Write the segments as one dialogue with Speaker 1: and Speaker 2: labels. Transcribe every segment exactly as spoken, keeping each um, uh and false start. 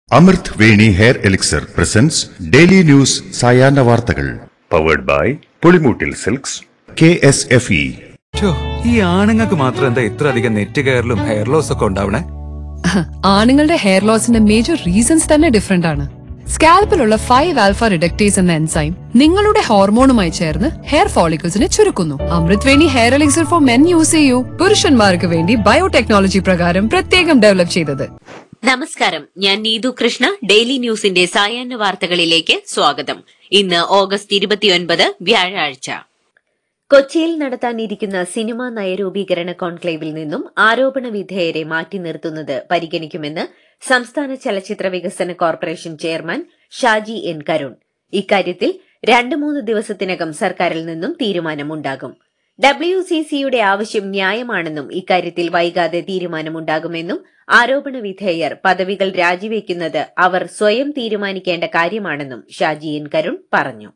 Speaker 1: അമൃത് Veni hair elixir presents daily news സായാഹ്ന വാർത്തകൾ powered by Pulimoottil silks K S F E.
Speaker 2: ഈ ആണുങ്ങൾക്ക് മാത്രം എന്താ ഇത്ര അധികം നെറ്റ് കെയറിലും ഹെയർ ലോസ് ഒക്കെ ഉണ്ടാവണേ?
Speaker 3: ആണുങ്ങളുടെ ഹെയർ ലോസിന്റെ മേജർ റീസൺസ് തന്നെ ഡിഫറെന്റ് ആണ്. സ്കാൽപ്പിലുള്ള ഫൈവ് ആൽഫ റിഡക്ടേസ് എന്ന എൻസൈം നിങ്ങളുടെ ഹോർമോണുമായി ചേർന്ന് ഹെയർ ഫോളിക്കിൾസിനെ ചുരുക്കുന്നു. Amrit Veni hair elixir for men use ചെയ്യൂ. പുരുഷന്മാർക്ക് വേണ്ടി ബയോടെക്നോളജി പ്രകാരം പ്രത്യേകം ഡെവലപ്പ് ചെയ്തത്.
Speaker 4: നമസ്കാരം, ഞാൻ നീതു കൃഷ്ണ. ഡെയിലി ന്യൂസിന്റെ സായാഹ്ന വാർത്തകളിലേക്ക് സ്വാഗതം. ഇന്ന് ഓഗസ്റ്റ് ഇരുപത്തിയൊൻപത് വ്യാഴാഴ്ച. കൊച്ചിയിൽ നടത്താനിരിക്കുന്ന സിനിമാ നയരൂപീകരണ കോൺക്ലേവിൽ നിന്നും ആരോപണ വിധേയരെ മാറ്റി നിർത്തുന്നത് പരിഗണിക്കുമെന്ന് സംസ്ഥാന ചലച്ചിത്ര വികസന corporation chairman Shaji N Karun. ഇക്കാര്യത്തിൽ രണ്ട് മൂന്ന് ദിവസത്തിനകം സർക്കാരിൽ നിന്നും തീരുമാനമുണ്ടാകും. ഡബ്ല്യു സി സിയുടെ ആവശ്യം ന്യായമാണെന്നും ഇക്കാര്യത്തിൽ വൈകാതെ തീരുമാനമുണ്ടാകുമെന്നും ആരോപണ വിധേയർ പദവികൾ രാജിവെക്കുന്നത് അവർ സ്വയം തീരുമാനിക്കേണ്ട കാര്യമാണെന്നും ഷാജി എൻ കരുൺ പറഞ്ഞു.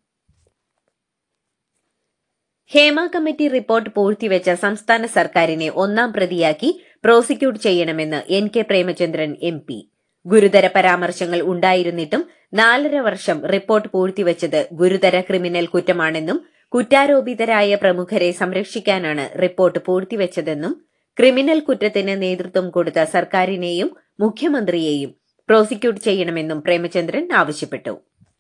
Speaker 4: ഹേമ കമ്മിറ്റി റിപ്പോർട്ട് പൂഴ്ത്തിവെച്ച സംസ്ഥാന സർക്കാരിനെ ഒന്നാം പ്രതിയാക്കി പ്രോസിക്യൂട്ട് ചെയ്യണമെന്ന് N K Premachandran M P. ഗുരുതര പരാമർശങ്ങൾ ഉണ്ടായിരുന്നിട്ടും നാലര വർഷം റിപ്പോർട്ട് പൂഴ്ത്തിവെച്ചത് ഗുരുതര ക്രിമിനൽ കുറ്റമാണെന്നും കുറ്റാരോപിതരായ പ്രമുഖരെ സംരക്ഷിക്കാനാണ് റിപ്പോർട്ട് പൂഴ്ത്തിവെച്ചതെന്നും ക്രിമിനൽ കുറ്റത്തിന് നേതൃത്വം കൊടുത്ത സർക്കാരിനെയും മുഖ്യമന്ത്രിയെയും പ്രോസിക്യൂട്ട് ചെയ്യണമെന്നും പ്രേമചന്ദ്രൻ ആവശ്യപ്പെട്ടു.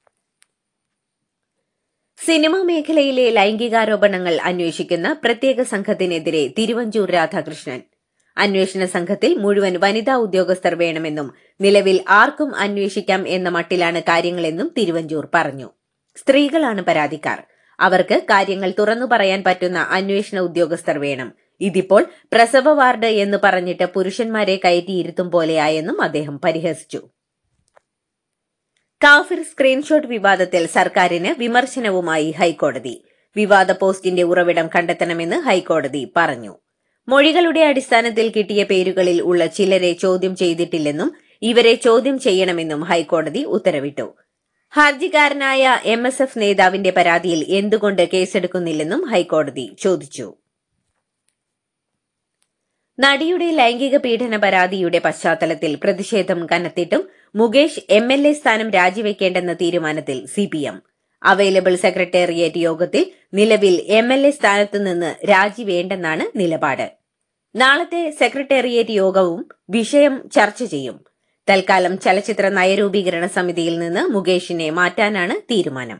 Speaker 4: സിനിമാ മേഖലയിലെ ലൈംഗികാരോപണങ്ങൾ അന്വേഷിക്കുന്ന പ്രത്യേക സംഘത്തിനെതിരെ തിരുവഞ്ചൂർ രാധാകൃഷ്ണൻ. അന്വേഷണ സംഘത്തിൽ മുഴുവൻ വനിതാ ഉദ്യോഗസ്ഥർ വേണമെന്നും നിലവിൽ ആർക്കും അന്വേഷിക്കാം എന്ന മട്ടിലാണ് കാര്യങ്ങളെന്നും തിരുവഞ്ചൂർ പറഞ്ഞു. സ്ത്രീകളാണ് പരാതിക്കാർ. അവർക്ക് കാര്യങ്ങൾ തുറന്നു പറയാൻ പറ്റുന്ന അന്വേഷണ ഉദ്യോഗസ്ഥർ വേണം. ഇതിപ്പോൾ പ്രസവ വാർഡ് എന്ന് പറഞ്ഞിട്ട് പുരുഷന്മാരെ കയറ്റിയിരുത്തും പോലെയായെന്നും അദ്ദേഹം പരിഹസിച്ചു. കാഫിർ സ്ക്രീൻഷോട്ട് വിവാദത്തിൽ സർക്കാരിന് വിമർശനവുമായി ഹൈക്കോടതി. വിവാദ പോസ്റ്റിന്റെ ഉറവിടം കണ്ടെത്തണമെന്ന് ഹൈക്കോടതി പറഞ്ഞു. മൊഴികളുടെ അടിസ്ഥാനത്തിൽ കിട്ടിയ പേരുകളിൽ ഉള്ള ചിലരെ ചോദ്യം ചെയ്തിട്ടില്ലെന്നും ഇവരെ ചോദ്യം ചെയ്യണമെന്നും ഹൈക്കോടതി ഉത്തരവിട്ടു. ഹർജിക്കാരനായ എം എസ് എഫ് നേതാവിന്റെ പരാതിയിൽ എന്തുകൊണ്ട് കേസെടുക്കുന്നില്ലെന്നും ഹൈക്കോടതി ചോദിച്ചു. നടിയുടെ ലൈംഗിക പീഡന പരാതിയുടെ പശ്ചാത്തലത്തിൽ പ്രതിഷേധം കനത്തിട്ടും മുകേഷ് എം എൽ എ സ്ഥാനം രാജിവെക്കേണ്ടെന്ന തീരുമാനത്തിൽ C P M. Available secretariat യോഗത്തിൽ നിലവിൽ എം എൽ എ സ്ഥാനത്ത് നിന്ന് രാജിവേണ്ടെന്നാണ് നിലപാട്. നാളത്തെ സെക്രട്ടേറിയറ്റ് യോഗവും വിഷയം ചർച്ച ചെയ്യും. തൽക്കാലം ചലച്ചിത്ര നയരൂപീകരണ സമിതിയിൽ നിന്ന് മുകേഷിനെ മാറ്റാനാണ് തീരുമാനം.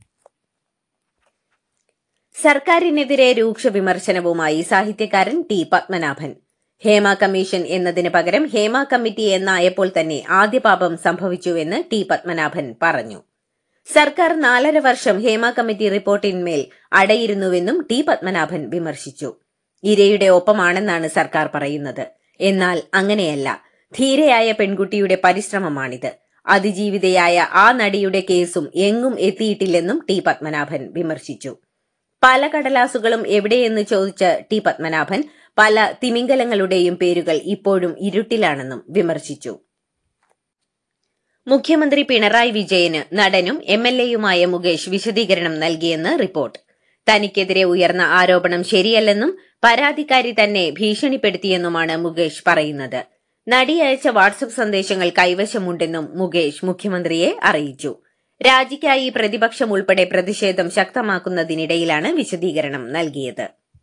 Speaker 4: സർക്കാരിനെതിരെ രൂക്ഷ വിമർശനവുമായി സാഹിത്യകാരൻ ടി പത്മനാഭൻ. ഹേമ കമ്മീഷൻ എന്നതിന് പകരം ഹേമ കമ്മിറ്റി എന്നായപ്പോൾ തന്നെ ആദ്യപാപം സംഭവിച്ചുവെന്ന് ടി പത്മനാഭൻ പറഞ്ഞു. സർക്കാർ നാലര വർഷം ഹേമ കമ്മിറ്റി റിപ്പോർട്ടിന്മേൽ അടയിരുന്നുവെന്നും ടി പത്മനാഭൻ വിമർശിച്ചു. ഇരയുടെ ഒപ്പമാണെന്നാണ് സർക്കാർ പറയുന്നത്. എന്നാൽ അങ്ങനെയല്ല. ധീരയായ പെൺകുട്ടിയുടെ പരിശ്രമമാണിത്. അതിജീവിതയായ ആ നടിയുടെ കേസും എങ്ങും എത്തിയിട്ടില്ലെന്നും ടി പത്മനാഭൻ വിമർശിച്ചു. പല കടലാസുകളും എവിടെയെന്ന് ചോദിച്ച ടി പത്മനാഭൻ പല തിമിംഗലങ്ങളുടെയും പേരുകൾ ഇപ്പോഴും ഇരുട്ടിലാണെന്നും വിമർശിച്ചു. മുഖ്യമന്ത്രി പിണറായി വിജയന് നടനും എം എൽ എയുമായ മുകേഷ് വിശദീകരണം നൽകിയെന്ന് റിപ്പോർട്ട്. തനിക്കെതിരെ ഉയർന്ന ആരോപണം ശരിയല്ലെന്നും പരാതിക്കാരി തന്നെ ഭീഷണിപ്പെടുത്തിയെന്നുമാണ് മുകേഷ് പറയുന്നത്. നടി അയച്ച വാട്സ്ആപ്പ് സന്ദേശങ്ങൾ കൈവശമുണ്ടെന്നും മുകേഷ് മുഖ്യമന്ത്രിയെ അറിയിച്ചു. രാജിക്കായി പ്രതിപക്ഷം ഉൾപ്പെടെ പ്രതിഷേധം ശക്തമാക്കുന്നതിനിടയിലാണ് വിശദീകരണം നൽകിയത്.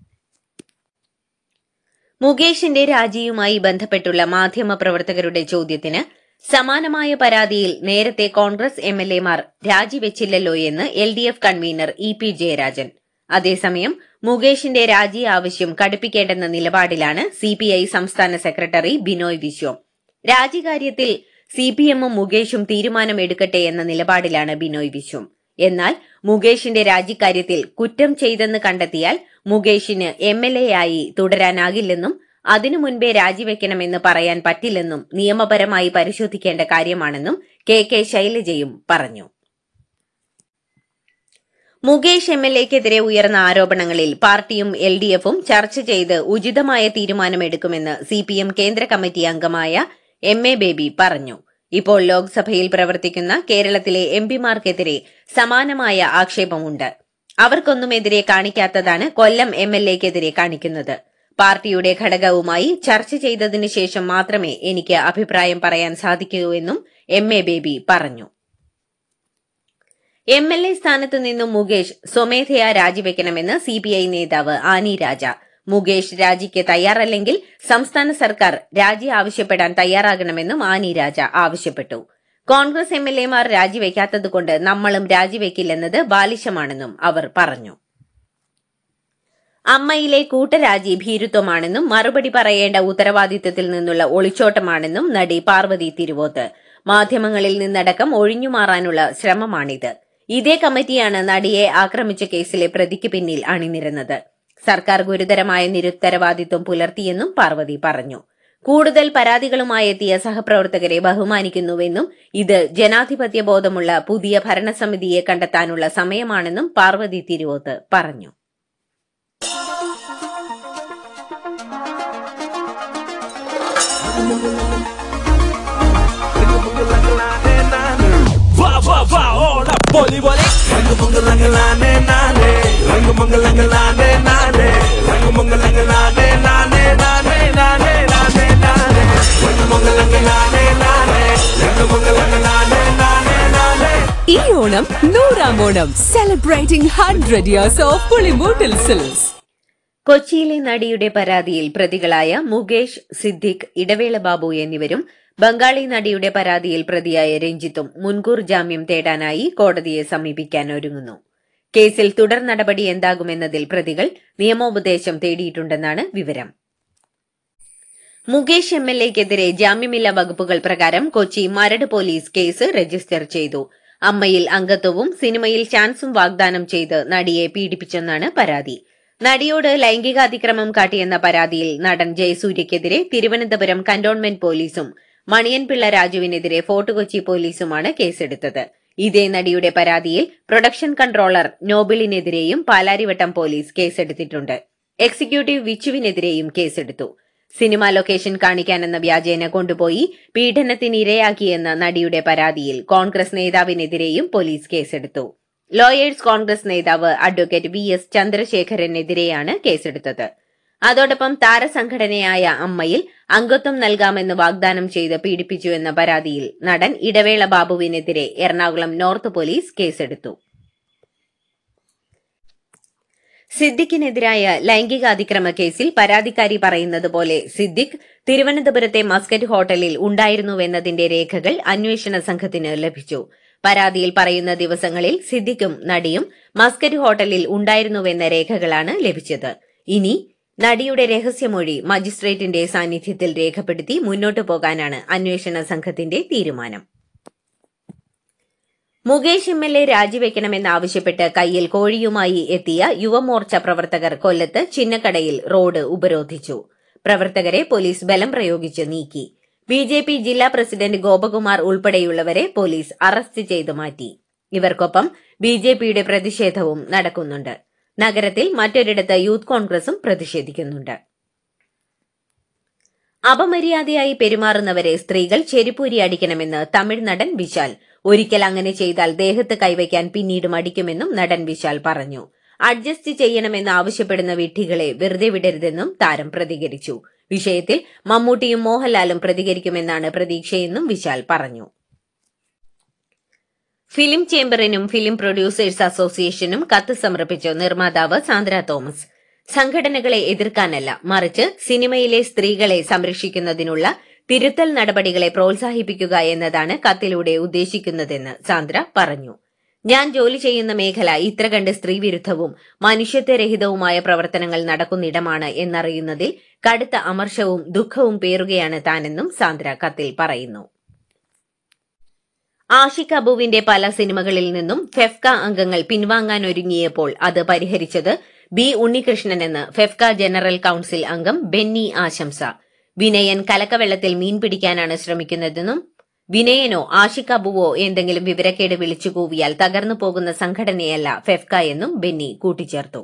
Speaker 4: മുകേഷിന്റെ രാജിയുമായി ബന്ധപ്പെട്ടുള്ള മാധ്യമപ്രവർത്തകരുടെ ചോദ്യത്തിന് സമാനമായ പരാതിയിൽ നേരത്തെ കോൺഗ്രസ് എം എൽ എമാർ രാജിവെച്ചില്ലല്ലോ എന്ന് L D F convener E P Jayarajan. അതേസമയം മുകേഷിന്റെ രാജി ആവശ്യം കടുപ്പിക്കേണ്ടെന്ന നിലപാടിലാണ് സി പി ഐ സംസ്ഥാന സെക്രട്ടറി ബിനോയ് വിശ്വം. രാജികാര്യത്തിൽ സി പി എമ്മും മുകേഷും തീരുമാനമെടുക്കട്ടെ എന്ന നിലപാടിലാണ് ബിനോയ് വിശ്വം. എന്നാൽ മുകേഷിന്റെ രാജിക്കാര്യത്തിൽ കുറ്റം ചെയ്തെന്ന് കണ്ടെത്തിയാൽ മുകേഷിന് എം എൽ എ ആയി തുടരാനാകില്ലെന്നും അതിനു മുൻപേ രാജിവെക്കണമെന്ന് പറയാൻ പറ്റില്ലെന്നും നിയമപരമായി പരിശോധിക്കേണ്ട കാര്യമാണെന്നും കെ കെ ശൈലജയും പറഞ്ഞു. മുകേഷ് എം എൽ എക്കെതിരെ ഉയർന്ന ആരോപണങ്ങളിൽ പാർട്ടിയും എൽ ഡി എഫും ചർച്ച ചെയ്ത് ഉചിതമായ തീരുമാനമെടുക്കുമെന്ന് സി പി എം കേന്ദ്ര കമ്മിറ്റി അംഗമായ എം എ ബേബി പറഞ്ഞു. ഇപ്പോൾ ലോക്സഭയിൽ പ്രവർത്തിക്കുന്ന കേരളത്തിലെ എം പിമാർക്കെതിരെ സമാനമായ ആക്ഷേപമുണ്ട്. അവർക്കൊന്നുമെതിരെ കാണിക്കാത്തതാണ് കൊല്ലം എം എൽ എക്കെതിരെ കാണിക്കുന്നത്. പാർട്ടിയുടെ ഘടകവുമായി ചർച്ച ചെയ്തതിനു ശേഷം മാത്രമേ എനിക്ക് അഭിപ്രായം പറയാൻ സാധിക്കൂ എന്നും എം എ ബേബി പറഞ്ഞു. എം എൽ എ സ്ഥാനത്തു നിന്നും മുകേഷ് സ്വമേധയാ രാജിവെക്കണമെന്ന് സി പി ഐ നേതാവ് ആനി രാജ. മുകേഷ് രാജിക്ക് തയ്യാറല്ലെങ്കിൽ സംസ്ഥാന സർക്കാർ രാജി ആവശ്യപ്പെടാൻ തയ്യാറാകണമെന്നും ആനി രാജ ആവശ്യപ്പെട്ടു. കോൺഗ്രസ് എം എൽ എമാർ രാജിവെക്കാത്തതുകൊണ്ട് നമ്മളും രാജിവെക്കില്ലെന്നത് ബാലിശമാണെന്നും അവർ പറഞ്ഞു. അമ്മയിലെ കൂട്ടരാജി ഭീരുത്വമാണെന്നും മറുപടി പറയേണ്ട ഉത്തരവാദിത്തത്തിൽ നിന്നുള്ള ഒളിച്ചോട്ടമാണെന്നും നടി പാർവതി തിരുവോത്ത്. മാധ്യമങ്ങളിൽ നിന്നടക്കം ഒഴിഞ്ഞുമാറാനുള്ള ശ്രമമാണിത്. ഇതേ കമ്മിറ്റിയാണ് നടിയെ ആക്രമിച്ച കേസിലെ പ്രതിക്ക് പിന്നിൽ അണിനിരന്നത്. സർക്കാർ ഗുരുതരമായ നിരുത്തരവാദിത്വം പുലർത്തിയെന്നും പാർവതി പറഞ്ഞു. കൂടുതൽ പരാതികളുമായി എത്തിയ സഹപ്രവർത്തകരെ ബഹുമാനിക്കുന്നുവെന്നും ഇത് ജനാധിപത്യ ബോധമുള്ള പുതിയ ഭരണസമിതിയെ കണ്ടെത്താനുള്ള സമയമാണെന്നും പാർവതി തിരുവോത്ത് പറഞ്ഞു.
Speaker 5: ഈ ഓണം നൂറാം Onam, celebrating hundred years of Pulimoottil silks.
Speaker 4: കൊച്ചിയിലെ നടിയുടെ പരാതിയിൽ പ്രതികളായ മുകേഷ്, സിദ്ദിഖ്, ഇടവേള ബാബു എന്നിവരും ബംഗാളി നടിയുടെ പരാതിയിൽ പ്രതിയായ രഞ്ജിത്തും മുൻകൂർ ജാമ്യം തേടാനായി കോടതിയെ സമീപിക്കാൻ ഒരുങ്ങുന്നു. കേസിൽ തുടർ നടപടി എന്താകുമെന്നതിൽ പ്രതികൾ നിയമോപദേശം തേടിയിട്ടുണ്ടെന്നാണ് വിവരം. മുകേഷ് എം എൽ എക്കെതിരെ ജാമ്യമില്ലാ വകുപ്പുകൾ പ്രകാരം Kochi Maradu police case register ചെയ്തു. അമ്മയിൽ അംഗത്വവും സിനിമയിൽ ചാൻസും വാഗ്ദാനം ചെയ്ത് നടിയെ പീഡിപ്പിച്ചെന്നാണ് പരാതി. നടിയോട് ലൈംഗികാതിക്രമം കാട്ടിയെന്ന പരാതിയിൽ നടൻ ജയസൂര്യക്കെതിരെ തിരുവനന്തപുരം കന്റോൺമെന്റ് പോലീസും മണിയൻപിള്ള രാജുവിനെതിരെ ഫോർട്ട് കൊച്ചി പോലീസുമാണ് കേസെടുത്തത്. ഇതേ നടിയുടെ പരാതിയിൽ പ്രൊഡക്ഷൻ കൺട്രോളർ നോബിളിനെതിരെയും പാലാരിവട്ടം പോലീസ് കേസെടുത്തിട്ടുണ്ട്. എക്സിക്യൂട്ടീവ് വിച്ചുവിനെതിരെയും കേസെടുത്തു. സിനിമാ ലൊക്കേഷൻ കാണിക്കാനെന്ന വ്യാജേന കൊണ്ടുപോയി പീഡനത്തിനിരയാക്കിയെന്ന നടിയുടെ പരാതിയിൽ കോൺഗ്രസ് നേതാവിനെതിരെയും പോലീസ് കേസെടുത്തു. ലോയേഴ്സ് കോൺഗ്രസ് നേതാവ് അഡ്വക്കേറ്റ് വി എസ് ചന്ദ്രശേഖരനെതിരെയാണ് കേസെടുത്തത്. അതോടൊപ്പം താരസംഘടനയായ അമ്മയിൽ അംഗത്വം നൽകാമെന്ന് വാഗ്ദാനം ചെയ്ത് പീഡിപ്പിച്ചു എന്ന പരാതിയിൽ നടൻ ഇടവേള ബാബുവിനെതിരെ എറണാകുളം നോർത്ത് പോലീസ് കേസെടുത്തു. സിദ്ദിഖിനെതിരായ ലൈംഗികാതിക്രമ കേസിൽ പരാതിക്കാരി പറയുന്നത് പോലെ സിദ്ദിഖ് തിരുവനന്തപുരത്തെ മസ്കറ്റ് ഹോട്ടലിൽ ഉണ്ടായിരുന്നുവെന്നതിന്റെ രേഖകൾ അന്വേഷണ സംഘത്തിന് ലഭിച്ചു. പരാതിയിൽ പറയുന്ന ദിവസങ്ങളിൽ സിദ്ദിഖും നടിയും മസ്കറ്റ് ഹോട്ടലിൽ ഉണ്ടായിരുന്നുവെന്ന രേഖകളാണ് ലഭിച്ചത്. ഇനി നടിയുടെ രഹസ്യമൊഴി മജിസ്ട്രേറ്റിന്റെ സാന്നിധ്യത്തിൽ രേഖപ്പെടുത്തി മുന്നോട്ടു പോകാനാണ് അന്വേഷണ സംഘത്തിന്റെ തീരുമാനം. മുകേഷ് എം എൽ എ രാജിവെക്കണമെന്നാവശ്യപ്പെട്ട് കയ്യിൽ കോഴിയുമായി എത്തിയ യുവമോർച്ച പ്രവർത്തകർ കൊല്ലത്ത് ചിന്നക്കടയിൽ റോഡ് ഉപരോധിച്ചു. പ്രവർത്തകരെ പോലീസ് ബലം പ്രയോഗിച്ച് നീക്കി. ബി ജെ പി ജില്ലാ പ്രസിഡന്റ് ഗോപകുമാർ ഉൾപ്പെടെയുള്ളവരെ പോലീസ് അറസ്റ്റ് ചെയ്തു മാറ്റി. ഇവർക്കൊപ്പം ബി ജെ പിയുടെ പ്രതിഷേധവും നടക്കുന്നുണ്ട്. നഗരത്തിൽ മറ്റൊരിടത്ത് യൂത്ത് കോൺഗ്രസും പ്രതിഷേധിക്കുന്നുണ്ട്. അപമര്യാദയായി പെരുമാറുന്നവരെ സ്ത്രീകൾ ചെരുപ്പൂരി അടിക്കണമെന്ന് തമിഴ് നടൻ വിശാൽ. ഒരിക്കൽ അങ്ങനെ ചെയ്താൽ ദേഹത്ത് കൈവയ്ക്കാൻ പിന്നീട് മടിക്കുമെന്നും നടൻ വിശാൽ പറഞ്ഞു. അഡ്ജസ്റ്റ് ചെയ്യണമെന്ന് ആവശ്യപ്പെടുന്ന വിഡ്ഢികളെ വെറുതെ വിടരുതെന്നും താരം പ്രതികരിച്ചു. വിഷയത്തിൽ മമ്മൂട്ടിയും മോഹൻലാലും പ്രതികരിക്കുമെന്നാണ് പ്രതീക്ഷയെന്നും വിശാൽ പറഞ്ഞു. ഫിലിം ചേംബറിനും ഫിലിം പ്രൊഡ്യൂസേഴ്സ് അസോസിയേഷനും കത്ത് സമർപ്പിച്ച നിർമ്മാതാവ് സാന്ദ്ര തോമസ് സംഘടനകളെ എതിർക്കാനല്ല, മറിച്ച് സിനിമയിലെ സ്ത്രീകളെ സംരക്ഷിക്കുന്നതിനുള്ള തിരുത്തൽ നടപടികളെ പ്രോത്സാഹിപ്പിക്കുക എന്നതാണ് കത്തിലൂടെ ഉദ്ദേശിക്കുന്നതെന്ന് സാന്ദ്ര പറഞ്ഞു. ഞാൻ ജോലി ചെയ്യുന്ന മേഖല ഇത്ര കണ്ട് സ്ത്രീവിരുദ്ധവും മനുഷ്യത്വരഹിതവുമായ പ്രവർത്തനങ്ങൾ നടക്കുന്നിടമാണ് എന്നറിയുന്നതിൽ കടുത്ത അമർഷവും ദുഃഖവും പേറുകയാണ് താനെന്നും സാന്ദ്ര കത്തിൽ പറയുന്നു. ആഷിഖ് അബുവിന്റെ പല സിനിമകളിൽ നിന്നും ഫെഫ്ക അംഗങ്ങൾ പിൻവാങ്ങാനൊരുങ്ങിയപ്പോൾ അത് പരിഹരിച്ചത് ബി ഉണ്ണികൃഷ്ണനെന്ന് ഫെഫ്ക ജനറൽ കൌൺസിൽ അംഗം ബെന്നി ആശംസ. വിനയൻ കലക്കവെള്ളത്തിൽ മീൻ പിടിക്കാനാണ് ശ്രമിക്കുന്നതെന്നും വിനയനോ ആഷിഖ് അബുവോ എന്തെങ്കിലും വിവരക്കേട് വിളിച്ചു കൂവിയാൽ തകർന്നു പോകുന്ന സംഘടനയല്ല ഫെഫ്ക എന്നും ബെന്നി കൂട്ടിച്ചേർത്തു.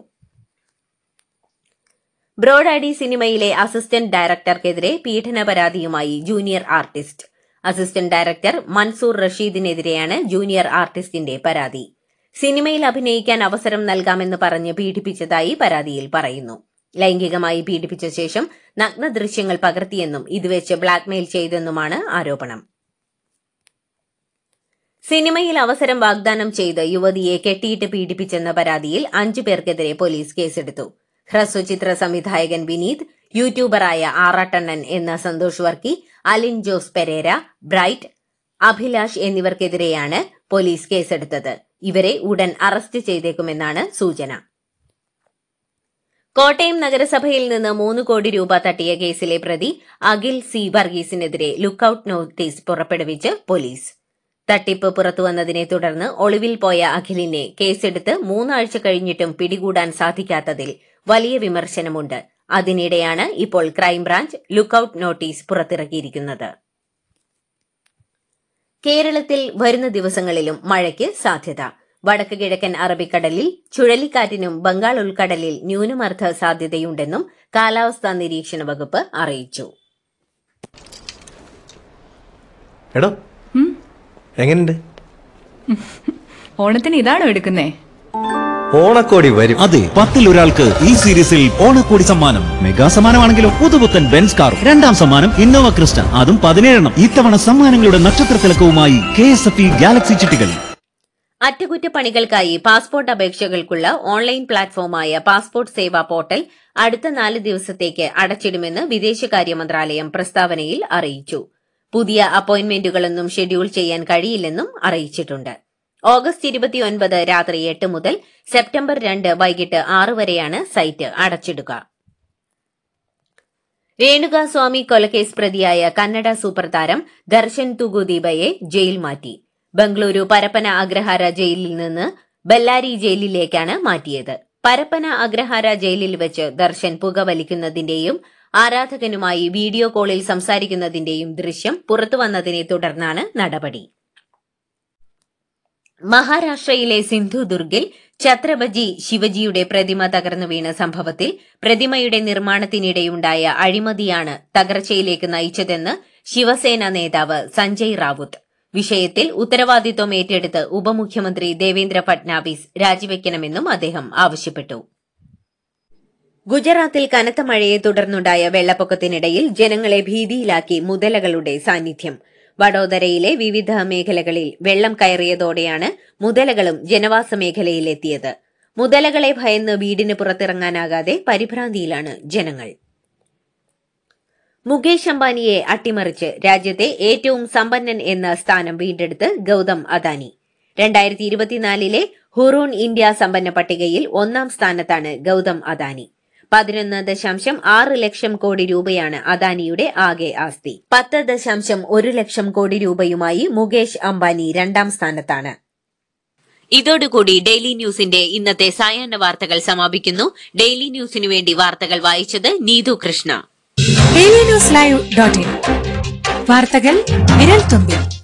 Speaker 4: ബ്രോഡാഡി സിനിമയിലെ അസിസ്റ്റന്റ് ഡയറക്ടർക്കെതിരെ പീഡന പരാതിയുമായി junior artist. Assistant director Mansoor റഷീദിനെതിരെയാണ് ജൂനിയർ ആർട്ടിസ്റ്റിന്റെ പരാതി. സിനിമയിൽ അഭിനയിക്കാൻ അവസരം നൽകാമെന്ന് പറഞ്ഞ് പീഡിപ്പിച്ചതായി പരാതിയിൽ പറയുന്നു. ലൈംഗികമായി പീഡിപ്പിച്ച ശേഷം നഗ്ന ദൃശ്യങ്ങൾ പകർത്തിയെന്നും ഇതുവെച്ച് ബ്ലാക്ക്മെയിൽ ചെയ്തെന്നുമാണ് ആരോപണം. സിനിമയിൽ അവസരം വാഗ്ദാനം ചെയ്ത് യുവതിയെ കെട്ടിയിട്ട് പീഡിപ്പിച്ചെന്ന പരാതിയിൽ അഞ്ചു പേർക്കെതിരെ പോലീസ് കേസെടുത്തു. ഹ്രസ്വചിത്ര സംവിധായകൻ വിനീത്, യൂട്യൂബറായ ആറാട്ടണ്ണൻ എന്ന സന്തോഷ് വർക്കി, അലിൻ ജോസ് പെരേര, ബ്രൈറ്റ്, അഭിലാഷ് എന്നിവർക്കെതിരെയാണ് പോലീസ് കേസെടുത്തത്. ഇവരെ ഉടൻ അറസ്റ്റ് ചെയ്തേക്കുമെന്നാണ് സൂചന. കോട്ടയം നഗരസഭയിൽ നിന്ന് മൂന്ന് കോടി രൂപ തട്ടിയ കേസിലെ പ്രതി അഖിൽ സി വർഗീസിനെതിരെ ലുക്കൌട്ട് നോട്ടീസ് പുറപ്പെടുവിച്ച് പോലീസ്. തട്ടിപ്പ് പുറത്തുവന്നതിനെ തുടർന്ന് ഒളിവിൽ പോയ അഖിലിനെ കേസെടുത്ത് മൂന്നാഴ്ച കഴിഞ്ഞിട്ടും പിടികൂടാൻ സാധിക്കാത്തതിൽ വലിയ വിമർശനമുണ്ട്. അതിനിടെയാണ് ഇപ്പോൾ ക്രൈംബ്രാഞ്ച് ലുക്കൌട്ട് നോട്ടീസ് പുറത്തിറക്കിയിരിക്കുന്നത്. കേരളത്തിൽ വരുന്ന ദിവസങ്ങളിലും മഴയ്ക്ക് സാധ്യത. വടക്ക് കിഴക്കൻ അറബിക്കടലിൽ ചുഴലിക്കാറ്റിനും ബംഗാൾ ഉൾക്കടലിൽ ന്യൂനമർദ്ദ സാധ്യതയുണ്ടെന്നും കാലാവസ്ഥാ നിരീക്ഷണ വകുപ്പ് അറിയിച്ചു.
Speaker 6: എടോ എങ്ങനെയുണ്ട്?
Speaker 7: ഓണത്തിന് ഇതാണോ എടുക്കുന്നേ?
Speaker 6: ഓണക്കോടി വരും.
Speaker 8: അതെ, പത്തിൽ ഒരാൾക്ക് ഈ സീരീസിൽ ഓണക്കോടി സമ്മാനം. മെഗാ സമ്മാനമാണെങ്കിലും പുതുപുത്തൻ ബെൻസ് കാർ. രണ്ടാം സമ്മാനം ഇന്നോവ ക്രിസ്റ്റ, അതും പതിനേഴെണ്ണം. ഇത്തവണ സമ്മാനങ്ങളുടെ നക്ഷത്ര തിളക്കവുമായി K S F E galaxy ചിട്ടികൾ.
Speaker 4: അറ്റകുറ്റപ്പണികൾക്കായി പാസ്പോർട്ട് അപേക്ഷകൾക്കുള്ള ഓൺലൈൻ പ്ലാറ്റ്ഫോമായ പാസ്പോർട്ട് സേവാ പോർട്ടൽ അടുത്ത നാല് ദിവസത്തേക്ക് അടച്ചിടുമെന്ന് വിദേശകാര്യ മന്ത്രാലയം പ്രസ്താവനയിൽ അറിയിച്ചു. പുതിയ അപ്പോയിന്റ്മെന്റുകളൊന്നും ഷെഡ്യൂൾ ചെയ്യാൻ കഴിയില്ലെന്നും അറിയിച്ചിട്ടുണ്ട്. ഓഗസ്റ്റ് ഇരുപത്തിയൊൻപത് രാത്രി എട്ട് മുതൽ സെപ്റ്റംബർ രണ്ട് വൈകിട്ട് ആറ് വരെയാണ് സൈറ്റ് അടച്ചിടുക. രേണുകാസ്വാമി കൊലക്കേസ് പ്രതിയായ കന്നഡ സൂപ്പർ താരം ദർശൻ തുഗുദീപയെ ജയിൽ മാറ്റി. ബംഗളൂരു പരപ്പന അഗ്രഹാര ജയിലിൽ നിന്ന് ബെല്ലാരി ജയിലിലേക്കാണ് മാറ്റിയത്. പരപ്പന അഗ്രഹാര ജയിലിൽ വെച്ച് ദർശൻ പുകവലിക്കുന്നതിന്റെയും ആരാധകനുമായി വീഡിയോ കോളിൽ സംസാരിക്കുന്നതിന്റെയും ദൃശ്യം പുറത്തുവന്നതിനെ തുടർന്നാണ് നടപടി. മഹാരാഷ്ട്രയിലെ സിന്ധുദുർഗിൽ ഛത്രപതി ശിവജിയുടെ പ്രതിമ തകർന്നു വീണ സംഭവത്തിൽ പ്രതിമയുടെ നിർമ്മാണത്തിനിടെയുണ്ടായ അഴിമതിയാണ് തകർച്ചയിലേക്ക് നയിച്ചതെന്ന് ശിവസേന നേതാവ് സഞ്ജയ് റാവുത്ത്. വിഷയത്തിൽ ഉത്തരവാദിത്വം ഏറ്റെടുത്ത് ഉപമുഖ്യമന്ത്രി ദേവേന്ദ്ര ഫട്നാവിസ് രാജിവെക്കണമെന്നും അദ്ദേഹം ആവശ്യപ്പെട്ടു. ഗുജറാത്തിൽ കനത്ത മഴയെ തുടർന്നുണ്ടായ വെള്ളപ്പൊക്കത്തിനിടയിൽ ജനങ്ങളെ ഭീതിയിലാക്കി മുതലകളുടെ സാന്നിധ്യം. വഡോദരയിലെ വിവിധ മേഖലകളിൽ വെള്ളം കയറിയതോടെയാണ് മുതലകളും ജനവാസ മേഖലയിലെത്തിയത്. മുതലകളെ ഭയന്ന് വീടിന് പുറത്തിറങ്ങാനാകാതെ പരിഭ്രാന്തിയിലാണ് ജനങ്ങൾ. മുകേഷ് അംബാനിയെ അട്ടിമറിച്ച് രാജ്യത്തെ ഏറ്റവും സമ്പന്നൻ എന്ന സ്ഥാനം വീണ്ടെടുത്ത് ഗൌതം അദാനി. രണ്ടായിരത്തി ഇരുപത്തിനാലിലെ ഹുറൂൺ ഇന്ത്യ സമ്പന്ന പട്ടികയിൽ ഒന്നാം സ്ഥാനത്താണ് ഗൌതം അദാനി. പതിനൊന്ന് ദശാംശം ആറ് ലക്ഷം കോടി രൂപയാണ് അദാനിയുടെ ആകെ ആസ്തി. പത്ത് ദശാംശം ഒരു ലക്ഷം കോടി രൂപയുമായി മുകേഷ് അംബാനി രണ്ടാം സ്ഥാനത്താണ്. ഇതോടുകൂടി ഡെയിലി ന്യൂസിന്റെ ഇന്നത്തെ സായാഹ്ന വാർത്തകൾ സമാപിക്കുന്നു. ഡെയിലി ന്യൂസിനു വേണ്ടി വാർത്തകൾ വായിച്ചത് Neethu Krishna.
Speaker 9: Daily news live dot in വാർത്തകൾ വിരൽ തുമ്പിൽ.